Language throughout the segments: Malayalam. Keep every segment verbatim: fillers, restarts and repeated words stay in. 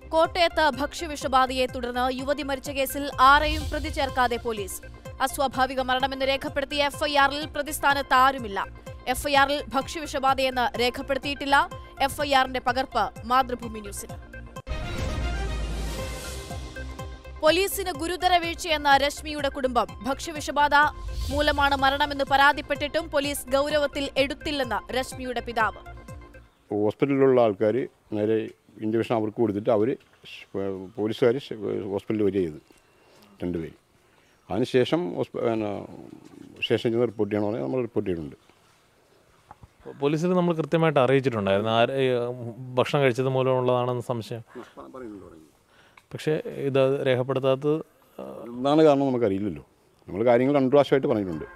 കോട്ടയത്ത് ഭക്ഷ്യവിഷബാധയെ തുടർന്ന് യുവതി മരിച്ച കേസിൽ ആരെയും പ്രതി ചേർക്കാതെ പോലീസ്. അസ്വാഭാവിക മരണമെന്ന് രേഖപ്പെടുത്തിയ എഫ്ഐആറിൽ പ്രതിസ്ഥാനത്ത് ആരുമില്ല. എഫ്ഐആറിൽ ഭക്ഷ്യവിഷബാധയെന്ന് രേഖപ്പെടുത്തിയിട്ടില്ല. എഫ്ഐആറിന്റെ പകർപ്പ് മാതൃഭൂമി ന്യൂസിന്. പോലീസിന് ഗുരുതര വീഴ്ചയെന്ന രശ്മിയുടെ കുടുംബം. ഭക്ഷ്യവിഷബാധ മൂലമാണ് മരണമെന്ന് പരാതിപ്പെട്ടിട്ടും പോലീസ് ഗൗരവത്തിൽ എടുത്തില്ലെന്ന് രശ്മിയുടെ പിതാവ്. ഹോസ്പിറ്റലിലുള്ള ആൾക്കാർ നേരെ ഇൻഡിവിഷൻ അവർക്ക് കൊടുത്തിട്ട് അവർ പോലീസുകാർ ഹോസ്പിറ്റലിൽ വരിക ചെയ്ത് രണ്ടുപേരും. അതിനുശേഷം സ്റ്റേഷനിൽ ചെന്ന് റിപ്പോർട്ട് ചെയ്യണമെന്ന് നമ്മൾ റിപ്പോർട്ട് ചെയ്യുന്നുണ്ട്. പോലീസിൽ നമ്മൾ കൃത്യമായിട്ട് അറിയിച്ചിട്ടുണ്ടായിരുന്നു ആര് ഭക്ഷണം കഴിച്ചത് മൂലമുള്ളതാണെന്ന് സംശയം. പക്ഷേ ഇത് രേഖപ്പെടുത്താത്തത് എന്താണ് കാരണം നമുക്കറിയില്ലല്ലോ. നമ്മൾ കാര്യങ്ങൾ രണ്ടു പ്രാവശ്യമായിട്ട് പറഞ്ഞിട്ടുണ്ട്.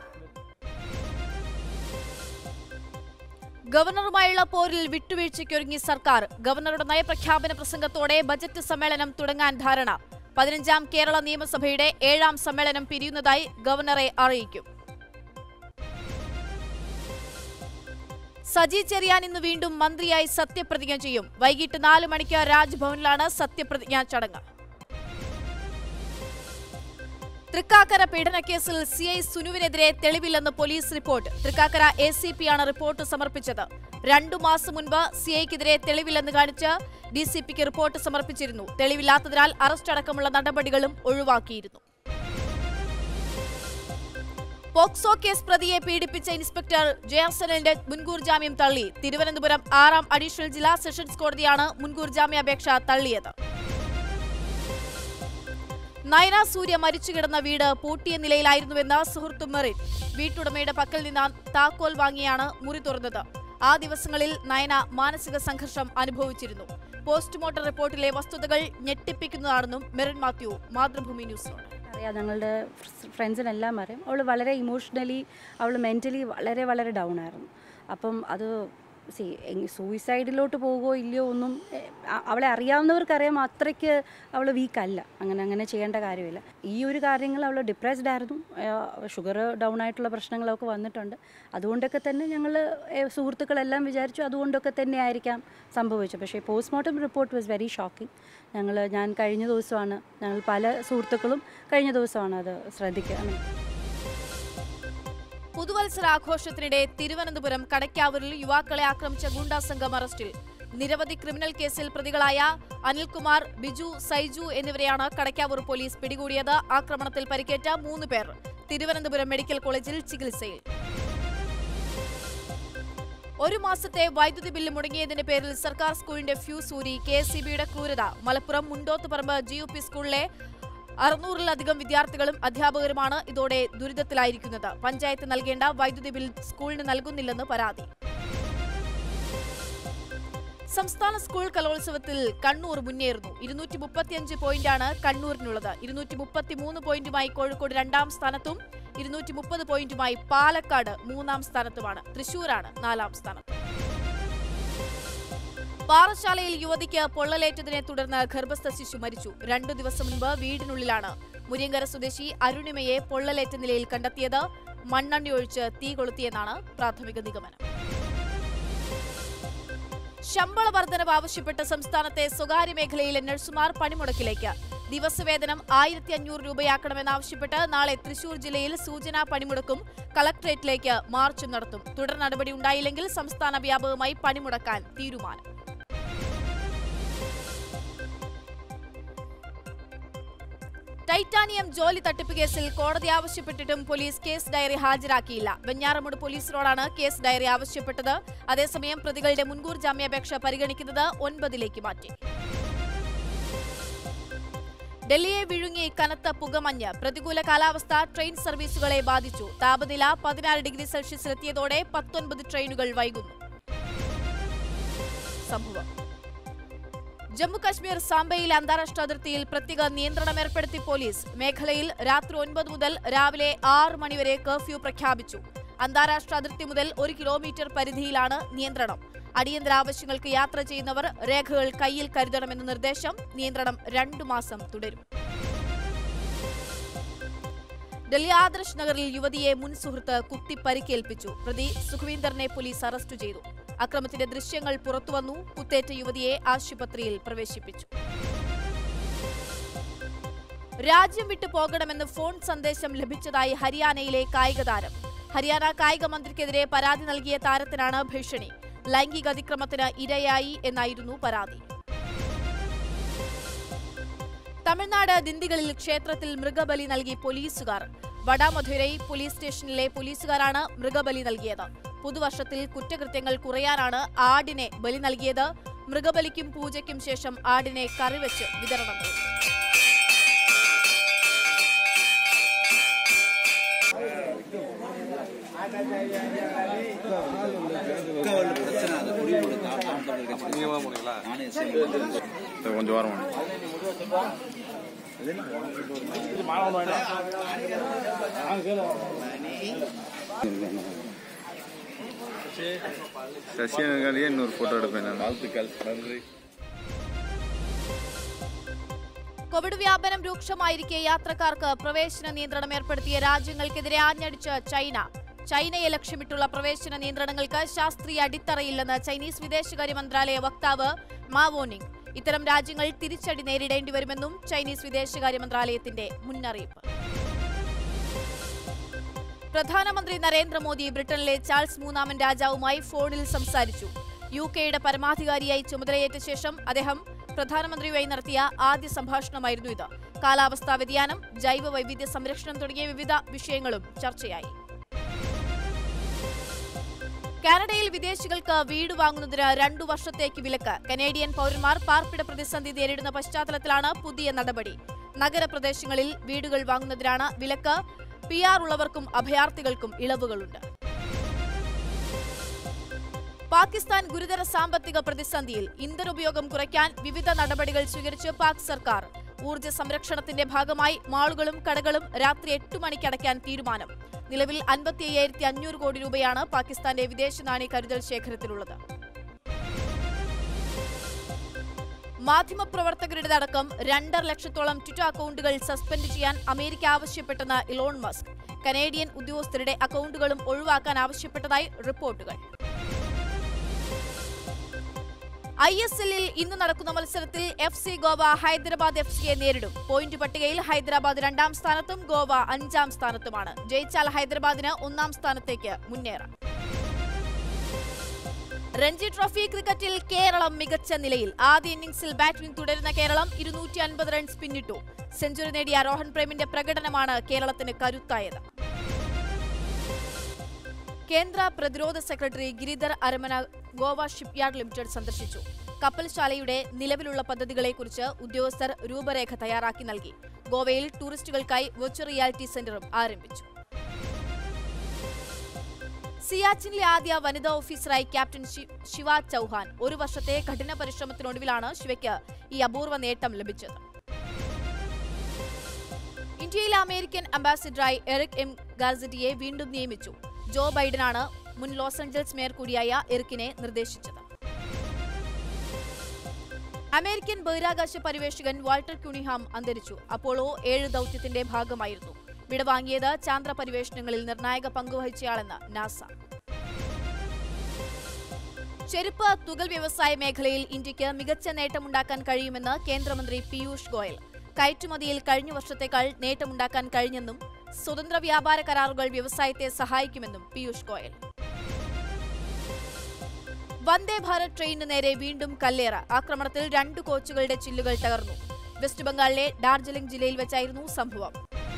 ഗവർണറുമായുള്ള പോരിൽ വിട്ടുവീഴ്ചയ്ക്കൊരുങ്ങി സർക്കാർ. ഗവർണറുടെ നയപ്രഖ്യാപന പ്രസംഗത്തോടെ ബജറ്റ് സമ്മേളനം തുടങ്ങാൻ ധാരണ. പതിനഞ്ചാം കേരള നിയമസഭയുടെ ഏഴാം സമ്മേളനം പിരിയുന്നതായി ഗവർണറെ അറിയിക്കും. സജി ചെറിയാൻ ഇന്ന് വീണ്ടും മന്ത്രിയായി സത്യപ്രതിജ്ഞ ചെയ്യും. വൈകിട്ട് നാല് മണിക്ക് രാജ്ഭവനിലാണ് സത്യപ്രതിജ്ഞാ ചടങ്ങ്. തൃക്കാക്കര പീഡനക്കേസിൽ സി ഐ സുനുവിനെതിരെ തെളിവില്ലെന്ന് police report. Thrikkakara A C പിയാണ് റിപ്പോർട്ട് സമർപ്പിച്ചത്. രണ്ടു മാസം മുൻപ് സി ഐക്കെതിരെ തെളിവില്ലെന്ന് കാണിച്ച് ഡി സി പിക്ക് റിപ്പോർട്ട് സമർപ്പിച്ചിരുന്നു. തെളിവില്ലാത്തതിനാൽ അറസ്റ്റ് അടക്കമുള്ള നടപടികളും ഒഴിവാക്കിയിരുന്നു. പോക്സോ കേസ് പ്രതിയെ പീഡിപ്പിച്ച ഇൻസ്പെക്ടർ ജയസനലിന്റെ മുൻകൂർ ജാമ്യം തള്ളി. തിരുവനന്തപുരം ആറാം അഡീഷണൽ ജില്ലാ സെഷൻസ് കോടതിയാണ് മുൻകൂർ ജാമ്യാപേക്ഷ തള്ളിയത്. നയന സൂര്യ മരിച്ചുകിടന്ന വീട് പൂട്ടിയ നിലയിലായിരുന്നുവെന്ന് സുഹൃത്ത് മെറിൻ. വീട്ടുടമയുടെ പക്കൽ നിന്ന് താക്കോൽ വാങ്ങിയാണ് മുറി തുറന്നത്. ആ ദിവസങ്ങളിൽ നയന മാനസിക സംഘർഷം അനുഭവിച്ചിരുന്നു. പോസ്റ്റ്മോർട്ടം റിപ്പോർട്ടിലെ വസ്തുതകൾ ഞെട്ടിപ്പിക്കുന്നതാണെന്നും മെറിൻ മാത്യു മാതൃഭൂമി ന്യൂസിനോട് അറിയാം. ഞങ്ങളുടെ ഫ്രണ്ട്സിനെല്ലാം അറിയാം. അവൾ വളരെ ഇമോഷണലി അവൾ മെൻ്റലി വളരെ വളരെ ഡൗൺ ആയിരുന്നു. അപ്പം അത് സി സൂയിസൈഡിലോട്ട് പോകുമോ ഇല്ലയോ ഒന്നും അവളെ അറിയാവുന്നവർക്കറിയാം. അത്രയ്ക്ക് അവൾ വീക്കല്ല. അങ്ങനെ അങ്ങനെ ചെയ്യേണ്ട കാര്യമില്ല. ഈ ഒരു കാര്യങ്ങൾ അവൾ ഡിപ്രസ്ഡ് ആയിരുന്നു. ഷുഗർ ഡൗൺ ആയിട്ടുള്ള പ്രശ്നങ്ങളൊക്കെ വന്നിട്ടുണ്ട്. അതുകൊണ്ടൊക്കെ തന്നെ ഞങ്ങൾ സുഹൃത്തുക്കളെല്ലാം വിചാരിച്ചു അതുകൊണ്ടൊക്കെ തന്നെ ആയിരിക്കാം സംഭവിച്ചത്. പക്ഷേ postmortem report was very shocking. ഞങ്ങൾ ഞാൻ കഴിഞ്ഞ ദിവസമാണ് ഞങ്ങൾ പല സുഹൃത്തുക്കളും കഴിഞ്ഞ ദിവസമാണ് അത് ശ്രദ്ധിക്കുക. പുതുവത്സരാഘോഷത്തിനിടെ തിരുവനന്തപുരം കടയ്ക്കാവൂരിൽ യുവാക്കളെ ആക്രമിച്ച ഗുണ്ടാ സംഘം അറസ്റ്റിൽ. നിരവധി ക്രിമിനൽ കേസിൽ പ്രതികളായ അനിൽകുമാർ, ബിജു, സൈജു എന്നിവരെയാണ് കടയ്ക്കാവൂർ പോലീസ് പിടികൂടിയത്. ആക്രമണത്തിൽ പരിക്കേറ്റ മൂന്ന് പേർ തിരുവനന്തപുരം മെഡിക്കൽ കോളേജിൽ ചികിത്സയിൽ. ഒരു മാസത്തെ വൈദ്യുതി ബില്ല് മുടങ്ങിയതിന്റെ പേരിൽ സർക്കാർ സ്കൂളിന്റെ ഫ്യൂസ് ഊരി കെ എസ് ഇ ബിയുടെ ക്രൂരത. Malappuram Mundothuparamba G U P സ്കൂളിലെ അറുന്നൂറിലധികം വിദ്യാർത്ഥികളും അധ്യാപകരുമാണ് ഇതോടെ ദുരിതത്തിലായിരിക്കുന്നത്. പഞ്ചായത്ത് നൽകേണ്ട വൈദ്യുതി ബിൽ സ്കൂളിന് നൽകുന്നില്ലെന്ന് പരാതി. സംസ്ഥാന സ്കൂൾ കലോത്സവത്തിൽ കണ്ണൂർ മുന്നേറുന്നു. ഇരുന്നൂറ്റി മുപ്പത്തിയഞ്ച് പോയിന്റാണ് കണ്ണൂരിനുള്ളത്. ഇരുന്നൂറ്റി മുപ്പത്തിമൂന്ന് പോയിന്റുമായി കോഴിക്കോട് രണ്ടാം സ്ഥാനത്തും ഇരുന്നൂറ്റി മുപ്പത് പോയിന്റുമായി പാലക്കാട് മൂന്നാം സ്ഥാനത്തുമാണ്. തൃശൂരാണ് നാലാം സ്ഥാനത്ത്. പാറശാലയിൽ യുവതിക്ക് പൊള്ളലേറ്റതിനെ തുടർന്ന് ഗർഭസ്ഥ ശിശു മരിച്ചു. രണ്ടു ദിവസം മുൻപ് വീടിനുള്ളിലാണ് മുരിയങ്കര സ്വദേശി അരുണിമയെ പൊള്ളലേറ്റ നിലയിൽ കണ്ടെത്തിയത്. മണ്ണെണ്ണയൊഴിച്ച് തീ കൊളുത്തിയെന്നാണ് പ്രാഥമിക നിഗമനം. ശമ്പള വർധനവ് ആവശ്യപ്പെട്ട് സംസ്ഥാനത്തെ സ്വകാര്യ മേഖലയിലെ നഴ്സുമാർ പണിമുടക്കിലേക്ക്. ദിവസവേതനം ആയിരത്തി അഞ്ഞൂറ് രൂപയാക്കണമെന്നാവശ്യപ്പെട്ട് നാളെ തൃശൂർ ജില്ലയിൽ സൂചനാ പണിമുടക്കും കളക്ടറേറ്റിലേക്ക് മാർച്ചും നടത്തും. തുടർ നടപടി ഉണ്ടായില്ലെങ്കിൽ സംസ്ഥാന വ്യാപകമായി പണിമുടക്കാൻ തീരുമാനം. ടൈറ്റാനിയം ജോലി തട്ടിപ്പ് കേസിൽ കോടതി ആവശ്യപ്പെട്ടിട്ടും പോലീസ് കേസ് ഡയറി ഹാജരാക്കിയില്ല. വെഞ്ഞാറമൂട് പോലീസിനോടാണ് കേസ് ഡയറി ആവശ്യപ്പെട്ടത്. അതേസമയം പ്രതികളുടെ മുൻകൂർ ജാമ്യാപേക്ഷ പരിഗണിക്കുന്നത് ഒൻപതിലേക്ക് മാറ്റി. ഡൽഹിയെ വിഴുങ്ങി കനത്ത പുകമഞ്ഞ്. പ്രതികൂല കാലാവസ്ഥ ട്രെയിൻ സർവീസുകളെ ബാധിച്ചു. താപനില പതിനാറ് ഡിഗ്രി സെൽഷ്യസിലെത്തിയതോടെ പത്തൊൻപത് ട്രെയിനുകൾ വൈകുന്നു. സംഭവം ജമ്മുകശ്മീർ സാംബയിലെ അന്താരാഷ്ട്ര അതിർത്തിയിൽ പ്രത്യേക നിയന്ത്രണം ഏർപ്പെടുത്തി പോലീസ്. മേഖലയിൽ രാത്രി ഒൻപത് മുതൽ രാവിലെ ആറ് മണിവരെ കർഫ്യൂ പ്രഖ്യാപിച്ചു. അന്താരാഷ്ട്ര അതിർത്തി മുതൽ ഒരു കിലോമീറ്റർ പരിധിയിലാണ് നിയന്ത്രണം. അടിയന്തര ആവശ്യങ്ങൾക്ക് യാത്ര ചെയ്യുന്നവർ രേഖകൾ കയ്യിൽ കരുതണമെന്ന നിർദ്ദേശം. നിയന്ത്രണം രണ്ടു മാസം തുടരും. ഡൽഹി ആദർശ് നഗറിൽ യുവതിയെ മുൻ സുഹൃത്ത് കുത്തി പരിക്കേൽപ്പിച്ചു. പ്രതി സുഖ്വീന്ദറിനെ പോലീസ് അറസ്റ്റ് ചെയ്തു. അക്രമത്തിന്റെ ദൃശ്യങ്ങൾ പുറത്തുവന്നു. കുത്തേറ്റ യുവതിയെ ആശുപത്രിയിൽ പ്രവേശിപ്പിച്ചു. രാജ്യം വിട്ടു പോകണമെന്ന് ഫോൺ സന്ദേശം ലഭിച്ചതായി ഹരിയാനയിലെ കായിക താരം. ഹരിയാന കായിക മന്ത്രിക്കെതിരെ പരാതി നൽകിയ താരത്തിനാണ് ഭീഷണി. ലൈംഗിക അതിക്രമത്തിന് ഇരയായി എന്നായിരുന്നു പരാതി. തമിഴ്നാട് ദിണ്ടിഗലിൽ ക്ഷേത്രത്തിൽ മൃഗബലി നൽകി പോലീസുകാർ. വടാമധുരൈ പോലീസ് സ്റ്റേഷനിലെ പോലീസുകാരാണ് മൃഗബലി നൽകിയത്. പുതുവർഷത്തിൽ കുറ്റകൃത്യങ്ങൾ കുറയാനാണ് ആടിനെ ബലി നൽകിയത്. മൃഗബലിക്കും പൂജയ്ക്കും ശേഷം ആടിനെ കറിവെച്ച് വിതരണം ചെയ്തു. கொஞ்சம் வாரம் ശശിയെ இன்னொரு ഫോട്ടോ എടുപ്പേൻ. வாழ்த்துக்கள். நன்றி. കോവിഡ് വ്യാപനം രൂക്ഷമായിരിക്കെ യാത്രക്കാർക്ക് പ്രവേശന നിയന്ത്രണം ഏർപ്പെടുത്തിയ രാജ്യങ്ങൾക്കെതിരെ ആഞ്ഞടിച്ച് ചൈന. ചൈനയെ ലക്ഷ്യമിട്ടുള്ള പ്രവേശന നിയന്ത്രണങ്ങൾക്ക് ശാസ്ത്രീയ അടിത്തറയില്ലെന്ന് ചൈനീസ് വിദേശകാര്യ മന്ത്രാലയ വക്താവ് മാ വോനിങ്. ഇത്തരം രാജ്യങ്ങൾ തിരിച്ചടി നേരിടേണ്ടി വരുമെന്നും ചൈനീസ് വിദേശകാര്യ മന്ത്രാലയത്തിന്റെ മുന്നറിയിപ്പ്. പ്രധാനമന്ത്രി നരേന്ദ്രമോദി ബ്രിട്ടനിലെ ചാൾസ് മൂന്നാമൻ രാജാവുമായി ഫോണിൽ സംസാരിച്ചു. യു കെയുടെ പരമാധികാരിയായി ചുമതലയേറ്റ ശേഷം അദ്ദേഹം പ്രധാനമന്ത്രിയുമായി നടത്തിയ ആദ്യ സംഭാഷണമായിരുന്നു ഇത്. കാലാവസ്ഥാ വ്യതിയാനം, ജൈവ വൈവിധ്യ സംരക്ഷണം തുടങ്ങിയ വിവിധ വിഷയങ്ങളും ചർച്ചയായി. കാനഡയിൽ വിദേശികൾക്ക് വീട് വാങ്ങുന്നതിന് രണ്ടു വർഷത്തേക്ക് വിലക്ക്. കനേഡിയൻ പൗരന്മാർ പാർപ്പിട പ്രതിസന്ധി നേരിടുന്ന പശ്ചാത്തലത്തിലാണ് പുതിയ നടപടി. നഗരപ്രദേശങ്ങളിൽ വീടുകൾ വാങ്ങുന്നതിനാണ് വിലക്ക്. പി ആർ ഉള്ളവർക്കും അഭയാർത്ഥികൾക്കും ഇളവുകളുണ്ട്. പാകിസ്ഥാൻ ഗുരുതര സാമ്പത്തിക പ്രതിസന്ധിയിൽ. ഇന്ധന ഉപയോഗം കുറയ്ക്കാൻ വിവിധ നടപടികൾ സ്വീകരിച്ച് പാക് സർക്കാർ. ഊർജ്ജ സംരക്ഷണത്തിന്റെ ഭാഗമായി മാളുകളും കടകളും രാത്രി എട്ടു മണിക്ക് അടയ്ക്കാൻ തീരുമാനം. നിലവിൽ അൻപത്തി അയ്യായിരത്തി അഞ്ഞൂറ് കോടി രൂപയാണ് പാകിസ്ഥാന്റെ വിദേശ നാണയ കരുതൽ ശേഖരത്തിലുള്ളത്. മാധ്യമപ്രവർത്തകരുടെ അടക്കം രണ്ടര ലക്ഷത്തോളം ട്വിറ്റർ അക്കൗണ്ടുകൾ സസ്പെൻഡ് ചെയ്യാൻ അമേരിക്ക ആവശ്യപ്പെട്ടെന്ന് ഇലോൺ മസ്ക്. കനേഡിയൻ ഉദ്യോഗസ്ഥരുടെ അക്കൗണ്ടുകളും ഒഴിവാക്കാൻ ആവശ്യപ്പെട്ടതായി റിപ്പോർട്ടുകൾ. ഐ എസ് എല്ലിൽ ഇന്ന് നടക്കുന്ന മത്സരത്തിൽ F C Goa Hyderabad F സിയെ നേരിടും. പോയിന്റ് പട്ടികയിൽ ഹൈദരാബാദ് രണ്ടാം സ്ഥാനത്തും ഗോവ അഞ്ചാം സ്ഥാനത്തുമാണ്. ജയിച്ചാൽ ഹൈദരാബാദിന് ഒന്നാം സ്ഥാനത്തേക്ക് മുന്നേറാം. രഞ്ജി ട്രോഫി ക്രിക്കറ്റിൽ കേരളം മികച്ച നിലയിൽ. ആദ്യ ഇന്നിംഗ്സിൽ ബാറ്റിംഗ് തുടരുന്ന കേരളം ഇരുന്നൂറ്റി അൻപത് റൺസ് പിന്നിട്ടു. സെഞ്ചുറി നേടിയ രോഹൻ പ്രേമിന്റെ പ്രകടനമാണ് കേരളത്തിന് കരുത്തായത്. കേന്ദ്ര പ്രതിരോധ secretary Giridhar Aramane Goa shipyard limited സന്ദർശിച്ചു. കപ്പൽശാലയുടെ നിലവിലുള്ള പദ്ധതികളെക്കുറിച്ച് ഉദ്യോഗസ്ഥർ രൂപരേഖ തയ്യാറാക്കി നൽകി. ഗോവയിൽ ടൂറിസ്റ്റുകൾക്കായി വെർച്വൽ റിയാലിറ്റി സെന്ററും ആരംഭിച്ചു. സിയാച്ചിനിലെ ആദ്യ വനിതാ ഓഫീസറായി ക്യാപ്റ്റൻ ശിവ ചൌഹാൻ. ഒരു വർഷത്തെ കഠിന പരിശ്രമത്തിനൊടുവിലാണ് ശിവയ്ക്ക് ഈ അപൂർവ നേട്ടം ലഭിച്ചത്. ഇന്ത്യയിലെ അമേരിക്കൻ അംബാസിഡറായി എറിക് എം ഗാർസറ്റിയെ വീണ്ടും നിയമിച്ചു. ജോ ബൈഡനാണ് മുൻ ലോസ് ആഞ്ചൽസ് മേയർ കൂടിയായ എറിക്കിനെ നിർദ്ദേശിച്ചത്. അമേരിക്കൻ ബഹിരാകാശ പര്യവേഷകൻ വാൾട്ടർ ക്യൂണിഹാം അന്തരിച്ചു. അപ്പോളോ ഏഴ് ദൌത്യത്തിന്റെ ഭാഗമായിരുന്നു. വിടവാങ്ങിയത് ചാന്ദ്ര പര്യവേഷണങ്ങളിൽ നിർണായക പങ്കുവഹിച്ചയാളെന്ന് നാസ. ചെരുപ്പ് തുകൽ വ്യവസായ മേഖലയിൽ ഇന്ത്യക്ക് മികച്ച നേട്ടമുണ്ടാക്കാൻ കഴിയുമെന്ന് കേന്ദ്രമന്ത്രി പീയൂഷ് ഗോയൽ. കയറ്റുമതിയിൽ കഴിഞ്ഞ വർഷത്തേക്കാൾ നേട്ടമുണ്ടാക്കാൻ കഴിഞ്ഞെന്നും സ്വതന്ത്ര വ്യാപാര കരാറുകൾ വ്യവസായത്തെ സഹായിക്കുമെന്നും പീയൂഷ് ഗോയൽ. വന്ദേ ഭാരത് ട്രെയിനിന് നേരെ വീണ്ടും കല്ലേറ്. ആക്രമണത്തിൽ രണ്ട് കോച്ചുകളുടെ ചില്ലുകൾ തകർന്നു. വെസ്റ്റ് ബംഗാളിലെ ഡാർജിലിംഗ് ജില്ലയിൽ വെച്ചായിരുന്നു സംഭവം.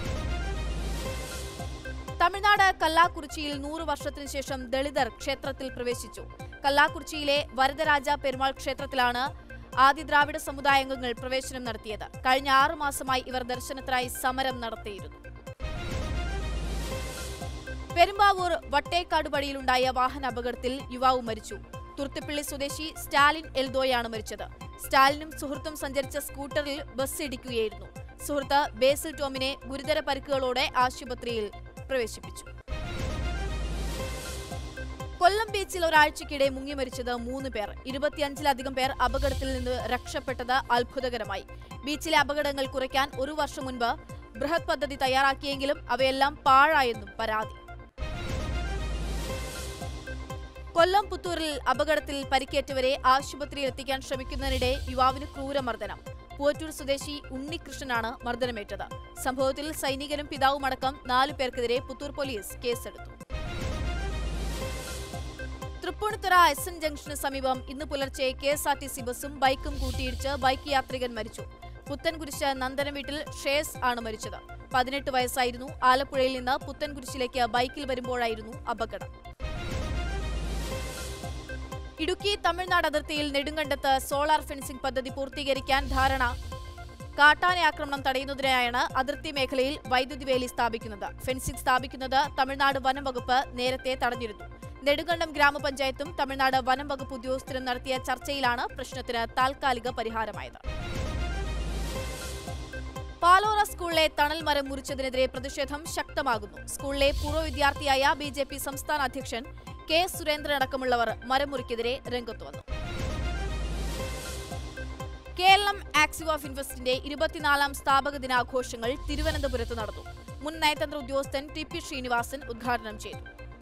തമിഴ്നാട് കല്ലാക്കുറിച്ചിയിൽ നൂറ് വർഷത്തിനു ശേഷം ദളിതർ ക്ഷേത്രത്തിൽ പ്രവേശിച്ചു. കല്ലാക്കുറിച്ചിയിലെ വരദരാജ പെരുമാൾ ക്ഷേത്രത്തിലാണ് ആദിദ്രാവിഡ സമുദായാംഗങ്ങൾ പ്രവേശനം നടത്തിയത്. കഴിഞ്ഞ ആറു മാസമായി ഇവർ ദർശനത്തിനായി സമരം നടത്തിയിരുന്നു. പെരുമ്പാവൂർ വട്ടേക്കാടുപടിയിലുണ്ടായ വാഹന അപകടത്തിൽ യുവാവ് മരിച്ചു. തുർത്തിപ്പള്ളി സ്വദേശി സ്റ്റാലിൻ എൽദോയാണ് മരിച്ചത്. സ്റ്റാലിനും സുഹൃത്തും സഞ്ചരിച്ച സ്കൂട്ടറിൽ ബസ് ഇടിക്കുകയായിരുന്നു. സുഹൃത്ത് ബേസിൽ ടോമിനെ ഗുരുതര പരിക്കുകളോടെ ആശുപത്രിയിൽ പ്രവേശിപ്പിച്ചു. കൊല്ലം ബീച്ചിൽ ഒരാഴ്ചക്കിടെ മുങ്ങി മരിച്ചത് മൂന്ന് പേർ. ഇരുപത്തിയഞ്ചിലധികം പേർ അപകടത്തിൽ നിന്ന് രക്ഷപ്പെട്ടത് അത്ഭുതകരമായി. ബീച്ചിലെ അപകടങ്ങൾ കുറയ്ക്കാൻ ഒരു വർഷം മുൻപ് ബൃഹത് പദ്ധതി തയ്യാറാക്കിയെങ്കിലും അവയെല്ലാം പാഴായെന്നും പരാതി. കൊല്ലം പുത്തൂരിൽ അപകടത്തിൽ പരിക്കേറ്റവരെ ആശുപത്രിയിൽ എത്തിക്കാൻ ശ്രമിക്കുന്നതിനിടെ യുവാവിന് ക്രൂരമർദ്ദനം. പൂവറ്റൂർ സ്വദേശി ഉണ്ണികൃഷ്ണനാണ് മർദ്ദനമേറ്റത്. സംഭവത്തിൽ സൈനികനും പിതാവുമടക്കം നാലു പേർക്കെതിരെ പുത്തൂർ പോലീസ് കേസെടുത്തു. തൃപ്പൂണിത്തുറ എസ് എൻ ജംഗ്ഷന് സമീപം ഇന്ന് പുലർച്ചെ K S R T C ബസും ബൈക്കും കൂട്ടിയിടിച്ച് ബൈക്ക് യാത്രികൻ മരിച്ചു. പുത്തൻകുരിശ് നന്ദന വീട്ടിൽ ഷേസ് ആണ് മരിച്ചത്. പതിനെട്ട് വയസ്സായിരുന്നു. ആലപ്പുഴയിൽ നിന്ന് പുത്തൻകുരിശിലേക്ക് ബൈക്കിൽ വരുമ്പോഴായിരുന്നു അപകടം. ഇടുക്കി തമിഴ്നാട് അതിർത്തിയിൽ നെടുങ്കണ്ടത്ത് സോളാർ ഫെൻസിംഗ് പദ്ധതി പൂർത്തീകരിക്കാൻ ധാരണ. കാട്ടാന ആക്രമണം തടയുന്നതിനായാണ് അതിർത്തി മേഖലയിൽ വൈദ്യുതി വേലി സ്ഥാപിക്കുന്നത്. ഫെൻസിംഗ് സ്ഥാപിക്കുന്നത് തമിഴ്നാട് വനം വകുപ്പ് നേരത്തെ തടഞ്ഞിരുന്നു. നെടുങ്കണ്ടം ഗ്രാമപഞ്ചായത്തും തമിഴ്നാട് വനം വകുപ്പ് ഉദ്യോഗസ്ഥരും നടത്തിയ ചർച്ചയിലാണ് പ്രശ്നത്തിന് താൽക്കാലിക പരിഹാരമായത്. പാലോറ സ്കൂളിലെ തണൽ മരം മുറിച്ചതിനെതിരെ പ്രതിഷേധം ശക്തമാകുന്നു. സ്കൂളിലെ പൂർവ്വ വിദ്യാർത്ഥിയായ ബി ജെ പി സംസ്ഥാന അധ്യക്ഷൻ കെ സുരേന്ദ്രൻ അടക്കമുള്ളവർ മരം മുറിക്കെതിരെ രംഗത്ത് വന്നു. കേരളം ആക്സീവ് ഓഫ് ഇൻവെസ്റ്റിന്റെ ഇരുപത്തിനാലാം സ്ഥാപക ദിനാഘോഷങ്ങൾ തിരുവനന്തപുരത്ത് നടന്നു. മുൻ നയതന്ത്ര ഉദ്യോഗസ്ഥൻ ടി പി ശ്രീനിവാസൻ ഉദ്ഘാടനം ചെയ്തു.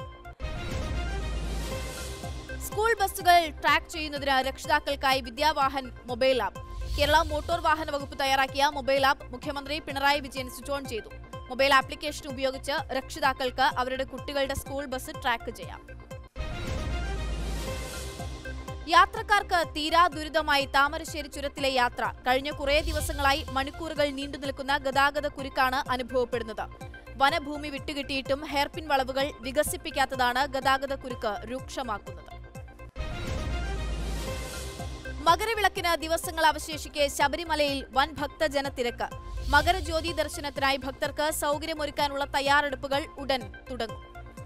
സ്കൂൾ ബസ്സുകൾ ട്രാക്ക് ചെയ്യുന്നതിന് രക്ഷിതാക്കൾക്കായി Vidyavahan mobile app. Kerala motor വാഹന വകുപ്പ് തയ്യാറാക്കിയ മൊബൈൽ ആപ്പ് മുഖ്യമന്ത്രി പിണറായി വിജയൻ സ്വിച്ച് ഓൺ ചെയ്തു. മൊബൈൽ ആപ്ലിക്കേഷൻ ഉപയോഗിച്ച് രക്ഷിതാക്കൾക്ക് അവരുടെ കുട്ടികളുടെ സ്കൂൾ ബസ് ട്രാക്ക് ചെയ്യാം. യാത്രക്കാർക്ക് തീരാ ദുരിതമായി താമരശ്ശേരി ചുരത്തിലെ യാത്ര. കഴിഞ്ഞ കുറേ ദിവസങ്ങളായി മണിക്കൂറുകൾ നീണ്ടുനിൽക്കുന്ന ഗതാഗത കുരുക്കാണ് അനുഭവപ്പെടുന്നത്. വനഭൂമി വിട്ടുകിട്ടിയിട്ടും ഹെയർപിൻ വളവുകൾ വികസിപ്പിക്കാത്തതാണ് ഗതാഗത കുരുക്ക് രൂക്ഷമാക്കുന്നത്. മകരവിളക്കിന് ദിവസങ്ങൾ അവശേഷിക്കെ ശബരിമലയിൽ വൻ ഭക്തജനത്തിരക്ക്. മകരജ്യോതി ദർശനത്തിനായി ഭക്തർക്ക് സൗകര്യമൊരുക്കാനുള്ള തയ്യാറെടുപ്പുകൾ ഉടൻ തുടങ്ങും.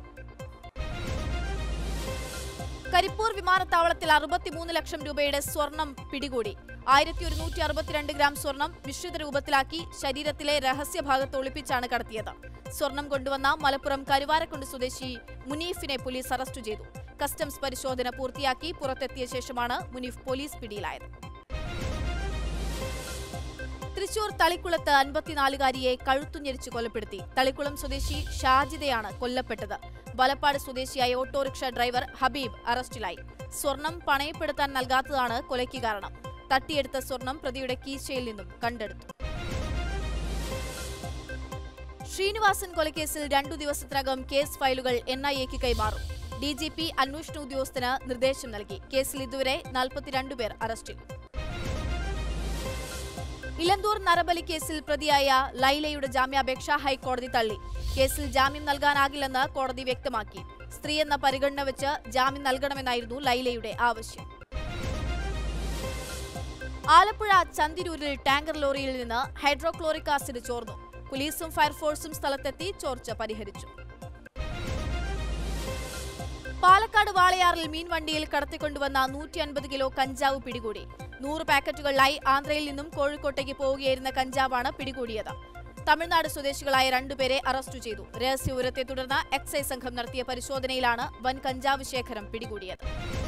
കരിപ്പൂർ വിമാനത്താവളത്തിൽ അറുപത്തിമൂന്ന് ലക്ഷം രൂപയുടെ സ്വർണം പിടികൂടി. ആയിരത്തി ഒരുന്നൂറ്റി അറുപത്തിരണ്ട് ഗ്രാം സ്വർണം മിശ്രിത രൂപത്തിലാക്കി ശരീരത്തിലെ രഹസ്യഭാഗത്ത് ഒളിപ്പിച്ചാണ് കടത്തിയത്. സ്വർണം കൊണ്ടുവന്ന മലപ്പുറം കരുവാരക്കുണ്ട് സ്വദേശി മുനീഫിനെ പോലീസ് അറസ്റ്റ് ചെയ്തു. കസ്റ്റംസ് പരിശോധന പൂർത്തിയാക്കി പുറത്തെത്തിയ ശേഷമാണ് മുനീഫ് പോലീസ് പിടിയിലായത്. തൃശൂർ തളിക്കുളത്ത് അൻപത്തിനാലുകാരിയെ കഴുത്തുഞ്ഞെരിച്ച് കൊലപ്പെടുത്തി. തളിക്കുളം സ്വദേശി ഷാജിദയാണ് കൊല്ലപ്പെട്ടത്. വലപ്പാട് സ്വദേശിയായ ഓട്ടോറിക്ഷ ഡ്രൈവർ ഹബീബ് അറസ്റ്റിലായി. സ്വർണം പണയപ്പെടുത്താൻ നൽകാത്തതാണ് കൊലയ്ക്ക് കാരണം. തട്ടിയെടുത്ത സ്വർണം പ്രതിയുടെ കീശയിൽ നിന്നും കണ്ടെടുത്തു. ശ്രീനിവാസൻ കൊലക്കേസിൽ രണ്ടു ദിവസത്തിനകം കേസ് ഫയലുകൾ എൻ ഐ എക്ക് കൈമാറും. ഡി ജി പി അന്വേഷണ ഉദ്യോഗസ്ഥന് നിർദ്ദേശം നൽകി. കേസിൽ ഇതുവരെ നാൽപ്പത്തിരണ്ട് പേർ അറസ്റ്റിൽ. ഇലന്തൂർ നരബലി കേസിൽ പ്രതിയായ ലൈലയുടെ ജാമ്യാപേക്ഷ ഹൈക്കോടതി തള്ളി. കേസിൽ ജാമ്യം നൽകാനാകില്ലെന്ന് കോടതി വ്യക്തമാക്കി. സ്ത്രീയെന്ന പരിഗണന വെച്ച് ജാമ്യം നൽകണമെന്നായിരുന്നു ലൈലയുടെ ആവശ്യം. ആലപ്പുഴ ചന്തിരൂരിൽ ടാങ്കർ ലോറിയിൽ നിന്ന് ഹൈഡ്രോക്ലോറിക് ആസിഡ് ചോർന്നു. പോലീസും ഫയർഫോഴ്സും സ്ഥലത്തെത്തി ചോർച്ച പരിഹരിച്ചു. പാലക്കാട് വാളയാറിൽ മീൻവണ്ടിയിൽ കടത്തിക്കൊണ്ടുവന്ന നൂറ്റി അൻപത് കിലോ കഞ്ചാവ് പിടികൂടി. നൂറ് പാക്കറ്റുകളിലായി ആന്ധ്രയിൽ നിന്നും കോഴിക്കോട്ടേക്ക് പോവുകയായിരുന്ന കഞ്ചാവാണ് പിടികൂടിയത്. തമിഴ്നാട് സ്വദേശികളായ രണ്ടുപേരെ അറസ്റ്റ് ചെയ്തു. രഹസ്യവിവരത്തെ തുടർന്ന് എക്സൈസ് സംഘം നടത്തിയ പരിശോധനയിലാണ് വൻ കഞ്ചാവ് ശേഖരം പിടികൂടിയത്.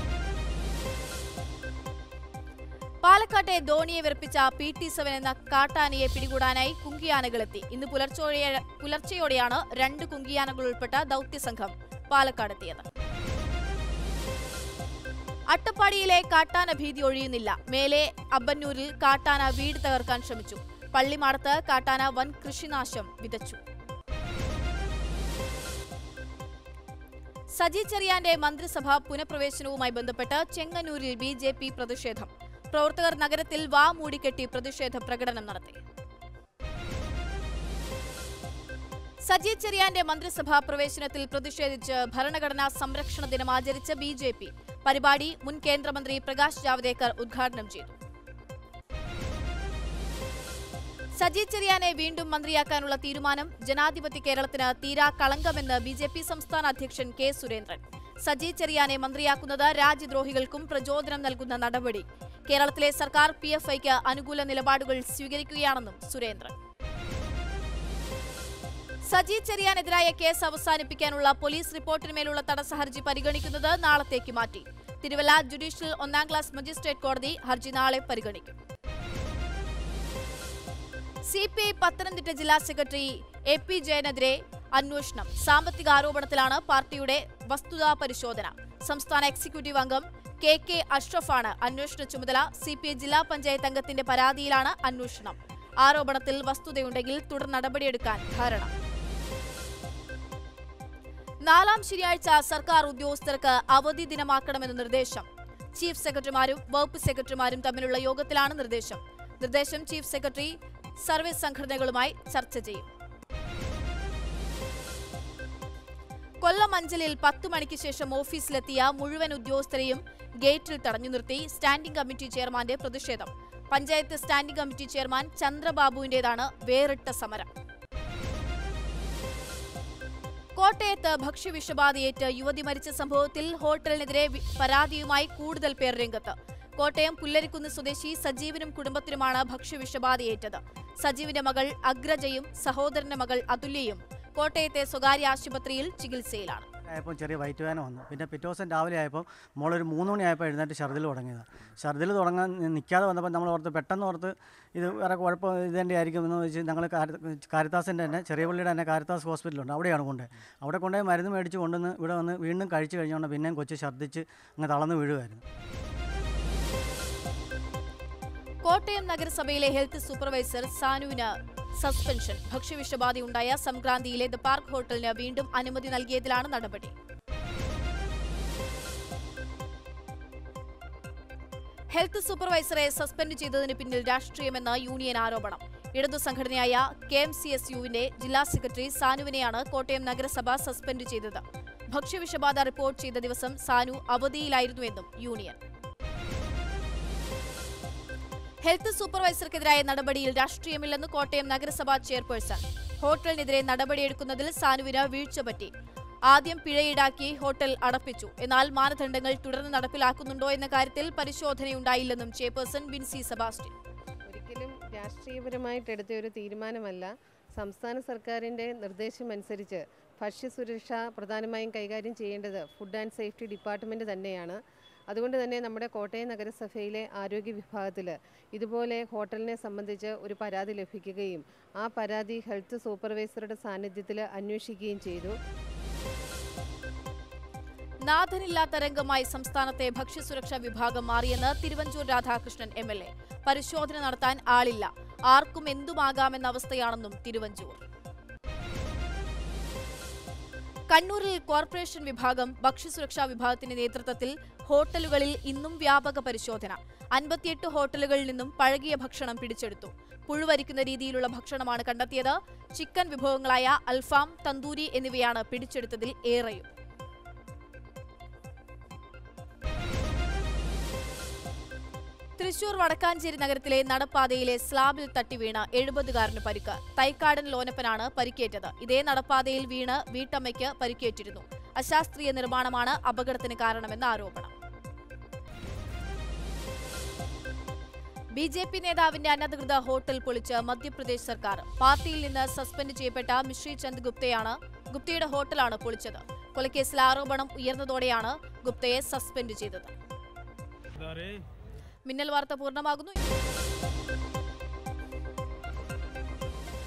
പാലക്കാട്ടെ ധോണിയെ വിറപ്പിച്ച പി ടി സെവൻ എന്ന കാട്ടാനയെ പിടികൂടാനായി കുങ്കിയാനകളെത്തി. ഇന്ന് പുലർച്ചോടെ പുലർച്ചെയോടെയാണ് രണ്ട് കുങ്കിയാനകൾ ഉൾപ്പെട്ട ദൌത്യസംഘം പാലക്കാടെത്തിയത്. അട്ടപ്പാടിയിലെ കാട്ടാന ഭീതി ഒഴിയുന്നില്ല. മേലെ അബ്ബന്നൂരിൽ കാട്ടാന വീട് തകർക്കാൻ ശ്രമിച്ചു. പള്ളിമാടത്ത് കാട്ടാന വൻ കൃഷിനാശം വിതച്ചു. സജി ചെറിയാന്റെ മന്ത്രിസഭാ പുനഃപ്രവേശനവുമായി ബന്ധപ്പെട്ട് ചെങ്ങന്നൂരിൽ ബി ജെ പി പ്രതിഷേധം. പ്രവർത്തകർ നഗരത്തിൽ വാ മൂടിക്കെട്ടി പ്രതിഷേധ പ്രകടനം നടത്തി. സജി ചെറിയാന്റെ മന്ത്രിസഭാ പ്രവേശനത്തിൽ പ്രതിഷേധിച്ച് ഭരണഘടനാ സംരക്ഷണ ദിനം ആചരിച്ച ബി ജെ പി പരിപാടി മുൻ കേന്ദ്രമന്ത്രി പ്രകാശ് ജാവ്ദേക്കർ ഉദ്ഘാടനം ചെയ്തു. സജി ചെറിയാനെ വീണ്ടും മന്ത്രിയാക്കാനുള്ള തീരുമാനം ജനാധിപത്യ കേരളത്തിന് തീരാ കളങ്കമെന്ന് ബി ജെ പി സംസ്ഥാന അധ്യക്ഷൻ കെ സുരേന്ദ്രൻ. സജി ചെറിയാനെ മന്ത്രിയാക്കുന്നത് രാജ്യദ്രോഹികൾക്കും പ്രചോദനം നൽകുന്ന നടപടി. കേരളത്തിലെ സർക്കാർ പി എഫ് ഐക്ക് അനുകൂല നിലപാടുകൾ സ്വീകരിക്കുകയാണെന്നും സുരേന്ദ്രൻ. സജി ചെറിയാനെതിരായ കേസ് അവസാനിപ്പിക്കാനുള്ള പോലീസ് റിപ്പോർട്ടിന്മേലുള്ള തടസ്സ ഹർജി പരിഗണിക്കുന്നത് നാളത്തേക്ക് മാറ്റി. തിരുവല്ല ജുഡീഷ്യൽ ഒന്നാം ക്ലാസ് മജിസ്ട്രേറ്റ് കോടതി ഹർജി നാളെ പരിഗണിക്കും. സി പി ഐ പത്തനംതിട്ട ജില്ലാ സെക്രട്ടറി എ പി ജയനെതിരെ അന്വേഷണം. സാമ്പത്തിക ആരോപണത്തിലാണ് പാർട്ടിയുടെ വസ്തുതാ പരിശോധന. സംസ്ഥാന എക്സിക്യൂട്ടീവ് അംഗം കെ കെ അഷ്റഫാണ് അന്വേഷണ ചുമതല. സി പി ഐ ജില്ലാ പഞ്ചായത്ത് അംഗത്തിന്റെ പരാതിയിലാണ് അന്വേഷണം. ആരോപണത്തിൽ വസ്തുതയുണ്ടെങ്കിൽ തുടർ നടപടിയെടുക്കാൻ ധാരണ. നാലാം ശനിയാഴ്ച സർക്കാർ ഉദ്യോഗസ്ഥർക്ക് അവധി ദിനമാക്കണമെന്ന നിർദ്ദേശം. ചീഫ് സെക്രട്ടറിമാരും വകുപ്പ് സെക്രട്ടറിമാരും തമ്മിലുള്ള യോഗത്തിലാണ് നിർദ്ദേശം. നിർദ്ദേശം ചീഫ് സെക്രട്ടറി സർവീസ് സംഘടനകളുമായി ചർച്ച ചെയ്യും. കൊല്ലം അഞ്ചലിൽ പത്തു മണിക്ക് ശേഷം ഓഫീസിലെത്തിയ മുഴുവൻ ഉദ്യോഗസ്ഥരെയും ഗേറ്റിൽ തടഞ്ഞു നിർത്തി സ്റ്റാൻഡിംഗ് കമ്മിറ്റി ചെയർമാന്റെ പ്രതിഷേധം. പഞ്ചായത്ത് സ്റ്റാൻഡിംഗ് കമ്മിറ്റി ചെയർമാൻ ചന്ദ്രബാബുവിന്റേതാണ് വേറിട്ട സമരം. കോട്ടയത്ത് ഭക്ഷ്യവിഷബാധയേറ്റ് യുവതി മരിച്ച സംഭവത്തിൽ ഹോട്ടലിനെതിരെ പരാതിയുമായി കൂടുതൽ പേർ രംഗത്ത്. കോട്ടയം പുല്ലരിക്കുന്ന് സ്വദേശി സജീവനും കുടുംബത്തിനുമാണ് ഭക്ഷ്യവിഷബാധയേറ്റത്. സജീവിന്റെ മകൾ അഗ്രജയും സഹോദരന്റെ മകൾ അതുല്യയും കോട്ടയത്തെ സ്വകാര്യ ആശുപത്രിയിൽ ചികിത്സയിലാണ്. ആയപ്പോൾ ചെറിയ വയറ്റ് വേദന വന്നു. പിന്നെ പിറ്റേ ദിവസം രാവിലെ ആയപ്പോൾ മോളൊരു മൂന്ന് മണിയായപ്പോൾ എഴുന്നേറ്റ് ഛർദിൽ തുടങ്ങിയത്. ഛർദിൽ തുടങ്ങാൻ നിൽക്കാതെ വന്നപ്പോൾ നമ്മൾ ഓർത്ത് പെട്ടെന്ന് ഓർത്ത് ഇത് വേറെ കുഴപ്പം ഇതേൻ്റെ ആയിരിക്കും എന്ന് വെച്ച് ഞങ്ങൾ കാരിത്താസിൻ്റെ തന്നെ ചെറിയ പള്ളിയുടെ തന്നെ കാരിത്താസ് ഹോസ്പിറ്റലുണ്ട്, അവിടെയാണ് കൊണ്ടുപോയി. അവിടെ കൊണ്ടുപോയി മരുന്ന് മേടിച്ച് കൊണ്ടുവന്ന് ഇവിടെ വന്ന് വീണ്ടും കഴിച്ച് കഴിഞ്ഞുകൊണ്ട് പിന്നെയും കൊച്ച് ഛർദ്ദിച്ച് അങ്ങ് തളർന്ന് വീഴുമായിരുന്നു. കോട്ടയം നഗരസഭയിലെ ഹെൽത്ത് സൂപ്പർവൈസർ സാനുവിന് സസ്പെൻഷൻ. ഭക്ഷ്യവിഷബാധയുണ്ടായ സംക്രാന്തിയിലെ ദ പാർക്ക് ഹോട്ടലിന് വീണ്ടും അനുമതി നൽകിയതിലാണ് നടപടി. ഹെൽത്ത് സൂപ്പർവൈസറെ സസ്പെൻഡ് ചെയ്തതിന് പിന്നിൽ രാഷ്ട്രീയമെന്ന യൂണിയൻ ആരോപണം. ഇടതു സംഘടനയായ കെ എം സി എസ് യുവിന്റെ ജില്ലാ സെക്രട്ടറി സാനുവിനെയാണ് കോട്ടയം നഗരസഭ സസ്പെൻഡ് ചെയ്തത്. ഭക്ഷ്യവിഷബാധ റിപ്പോർട്ട് ചെയ്ത ദിവസം സാനു അവധിയിലായിരുന്നുവെന്നും യൂണിയൻ. ഹെൽത്ത് സൂപ്പർവൈസർക്കെതിരായ നടപടിയിൽ രാഷ്ട്രീയമില്ലെന്ന് കോട്ടയം നഗരസഭാ ചെയർപേഴ്സൺ. ഹോട്ടലിനെതിരെ നടപടിയെടുക്കുന്നതിൽ സാനുവിന് വീഴ്ച പറ്റി. ആദ്യം പിഴ ഈടാക്കി ഹോട്ടൽ അടപ്പിച്ചു. എന്നാൽ മാനദണ്ഡങ്ങൾ തുടർന്ന് നടപ്പിലാക്കുന്നുണ്ടോ എന്ന കാര്യത്തിൽ പരിശോധനയുണ്ടായില്ലെന്നും ചെയർപേഴ്സൺ ബിൻസി സെബാസ്റ്റ്യൻ. ഒരിക്കലും രാഷ്ട്രീയപരമായിട്ട് എടുത്ത ഒരു തീരുമാനമല്ല. സംസ്ഥാന സർക്കാരിൻ്റെ നിർദ്ദേശമനുസരിച്ച് ഭക്ഷ്യസുരക്ഷ പ്രധാനമായും കൈകാര്യം ചെയ്യേണ്ടത് ഫുഡ് ആൻഡ് സേഫ്റ്റി ഡിപ്പാർട്ട്മെൻറ്റ് തന്നെയാണ്. അതുകൊണ്ട് തന്നെ നമ്മുടെ കോട്ടയം നഗരസഭയിലെ ആരോഗ്യ വിഭാഗത്തിൽ ഇതുപോലെ ഹോട്ടലിനെ സംബന്ധിച്ച് ഒരു പരാതി ലഭിക്കുകയും ആ പരാതി ഹെൽത്ത് സൂപ്പർവൈസറുടെ സാന്നിധ്യത്തിൽ അന്വേഷിക്കുകയും ചെയ്തു. നാഥനില്ലാത്ത രംഗമായി സംസ്ഥാനത്തെ ഭക്ഷ്യസുരക്ഷാ വിഭാഗം മാറിയെന്ന് Thiruvanchoor Radhakrishnan M L A. പരിശോധന നടത്താൻ ആളില്ല, ആർക്കും എന്തുമാകാമെന്ന അവസ്ഥയാണെന്നും തിരുവഞ്ചൂർ. കണ്ണൂരിൽ കോർപ്പറേഷൻ വിഭാഗം ഭക്ഷ്യസുരക്ഷാ വിഭാഗത്തിന്റെ നേതൃത്വത്തിൽ ഹോട്ടലുകളിൽ ഇന്നും വ്യാപക പരിശോധന. അൻപത്തിയെട്ട് ഹോട്ടലുകളിൽ നിന്നും പഴകിയ ഭക്ഷണം പിടിച്ചെടുത്തു. പുഴുവരിക്കുന്ന രീതിയിലുള്ള ഭക്ഷണമാണ് കണ്ടെത്തിയത്. ചിക്കൻ വിഭവങ്ങളായ അൽഫാം, തന്തൂരി എന്നിവയാണ് പിടിച്ചെടുത്തതിൽ ഏറെയും. തൃശൂർ വടക്കാഞ്ചേരി നഗരത്തിലെ നടപ്പാതയിലെ സ്ലാബിൽ തട്ടിവീണ് എഴുപതുകാരന് പരിക്ക്. തൈക്കാടൻ ലോനപ്പനാണ് പരിക്കേറ്റത്. ഇതേ നടപ്പാതയിൽ വീണ് വീട്ടമ്മയ്ക്ക് പരിക്കേറ്റിരുന്നു. അശാസ്ത്രീയ നിർമ്മാണമാണ് അപകടത്തിന് കാരണമെന്ന ആരോപണം. ബി ജെ പി നേതാവിന്റെ അനധികൃത ഹോട്ടൽ പൊളിച്ച് മധ്യപ്രദേശ് സർക്കാർ. പാർട്ടിയിൽ നിന്ന് സസ്പെൻഡ് ചെയ്യപ്പെട്ട മിശ്രി ചന്ദ് ഗുപ്തയാണ് ഗുപ്തയുടെ ഹോട്ടലാണ് പൊളിച്ചത്. കൊലക്കേസിൽ ആരോപണം ഉയർന്നതോടെയാണ് ഗുപ്തയെ സസ്പെൻഡ് ചെയ്തത്. മിന്നൽ വാർത്ത പൂർണ്ണമാകുന്നു.